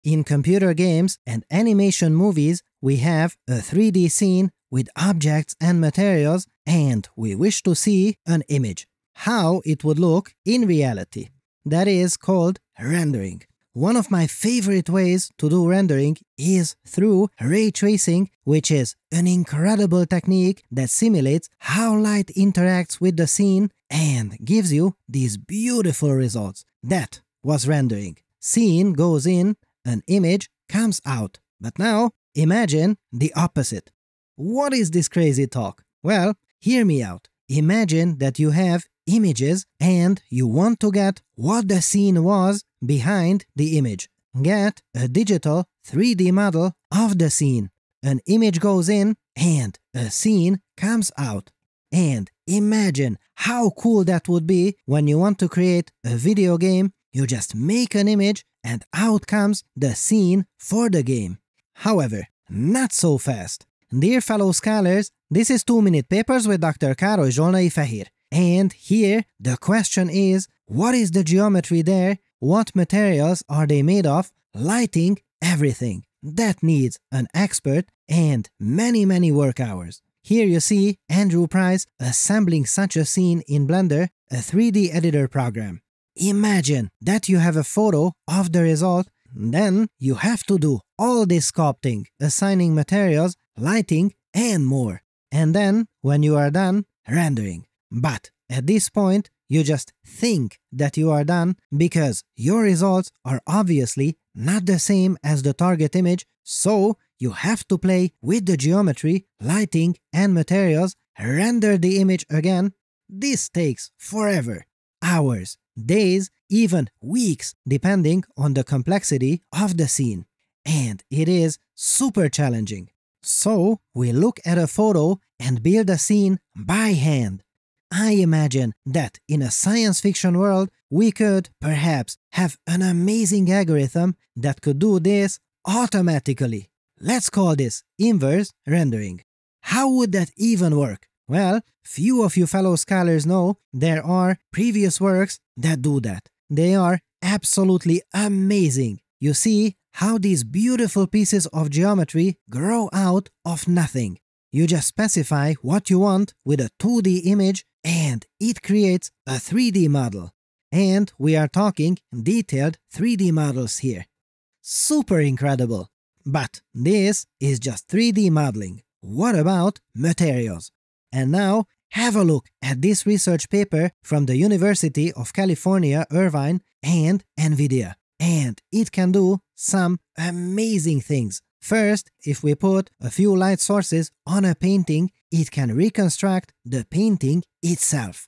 In computer games and animation movies, we have a 3D scene with objects and materials, and we wish to see an image. How it would look in reality. That is called rendering. One of my favorite ways to do rendering is through ray tracing, which is an incredible technique that simulates how light interacts with the scene and gives you these beautiful results. That was rendering. Scene goes in, an image comes out. But now, imagine the opposite. What is this crazy talk? Well, hear me out. Imagine that you have images and you want to get what the scene was behind the image. Get a digital 3D model of the scene. An image goes in and a scene comes out. And imagine how cool that would be when you want to create a video game. You just make an image and out comes the scene for the game. However, not so fast. Dear fellow scholars, this is 2-Minute Papers with Dr. Károly Zsolnai Fehér. And here the question is, what is the geometry there? What materials are they made of? Lighting, everything. That needs an expert and many work hours. Here you see Andrew Price assembling such a scene in Blender, a 3D editor program. Imagine that you have a photo of the result, then you have to do all this sculpting, assigning materials, lighting, and more. And then, when you are done, rendering. But at this point, you just think that you are done because your results are obviously not the same as the target image, so you have to play with the geometry, lighting, and materials, render the image again. This takes forever. Hours, days, even weeks, depending on the complexity of the scene. And it is super challenging. So we look at a photo and build a scene by hand. I imagine that in a science fiction world, we could perhaps have an amazing algorithm that could do this automatically. Let's call this inverse rendering. How would that even work? Well, few of you fellow scholars know there are previous works that do that. They are absolutely amazing. You see how these beautiful pieces of geometry grow out of nothing. You just specify what you want with a 2D image and it creates a 3D model. And we are talking detailed 3D models here. Super incredible! But this is just 3D modeling. What about materials? And now have a look at this research paper from the University of California, Irvine and NVIDIA. And it can do some amazing things. First, if we put a few light sources on a painting, it can reconstruct the painting itself.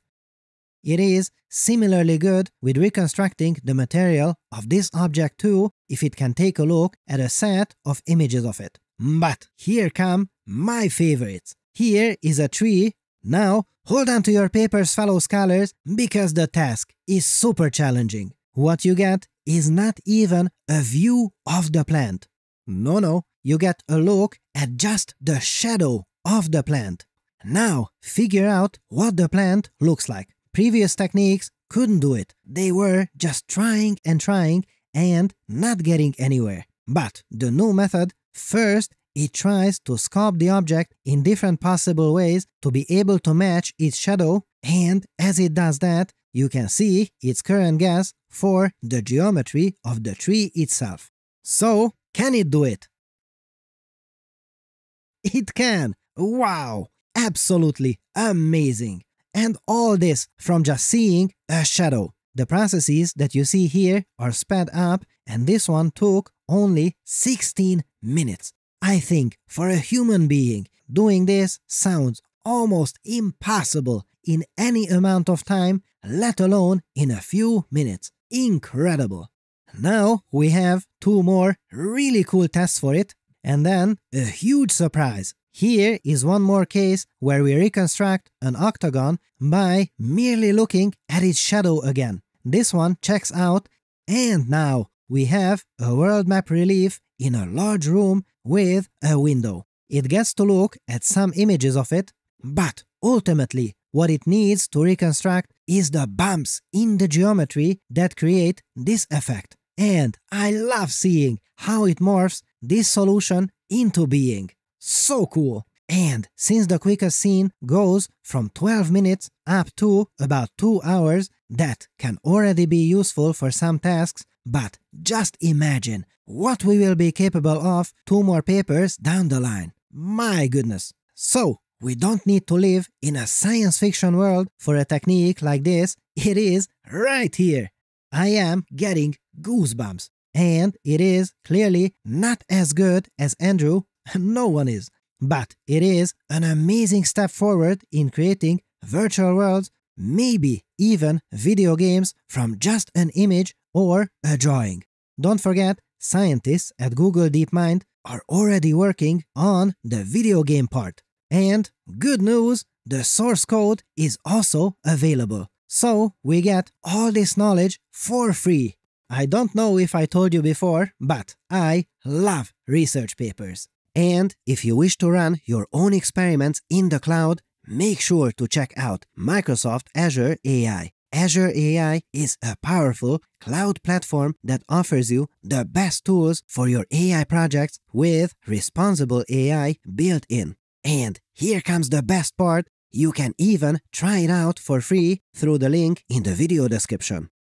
It is similarly good with reconstructing the material of this object too, if it can take a look at a set of images of it. But here come my favorites. Here is a tree. Now, hold on to your papers, fellow scholars, because the task is super challenging. What you get is not even a view of the plant. No, you get a look at just the shadow of the plant. Now, figure out what the plant looks like. Previous techniques couldn't do it. They were just trying and not getting anywhere. But the new method, first, it tries to sculpt the object in different possible ways to be able to match its shadow, and as it does that, you can see its current guess for the geometry of the tree itself. So, can it do it? It can! Wow! Absolutely amazing! And all this from just seeing a shadow. The processes that you see here are sped up, and this one took only 16 minutes. I think for a human being, doing this sounds almost impossible in any amount of time, let alone in a few minutes. Incredible! Now we have 2 more really cool tests for it, and then a huge surprise. Here is one more case where we reconstruct an octagon by merely looking at its shadow again. This one checks out, and now we have a world map relief in a large room with a window. It gets to look at some images of it, but ultimately what it needs to reconstruct is the bumps in the geometry that create this effect. And I love seeing how it morphs this solution into being. So cool! And since the quickest scene goes from 12 minutes up to about 2 hours, that can already be useful for some tasks, but just imagine what we will be capable of 2 more papers down the line. My goodness! So, we don't need to live in a science fiction world for a technique like this, it is right here! I am getting goosebumps. And it is clearly not as good as Andrew, no one is. But it is an amazing step forward in creating virtual worlds, maybe even video games from just an image or a drawing. Don't forget, scientists at Google DeepMind are already working on the video game part. And good news, the source code is also available. So we get all this knowledge for free. I don't know if I told you before, but I love research papers. And if you wish to run your own experiments in the cloud, make sure to check out Microsoft Azure AI. Azure AI is a powerful cloud platform that offers you the best tools for your AI projects with responsible AI built in. And here comes the best part, you can even try it out for free through the link in the video description.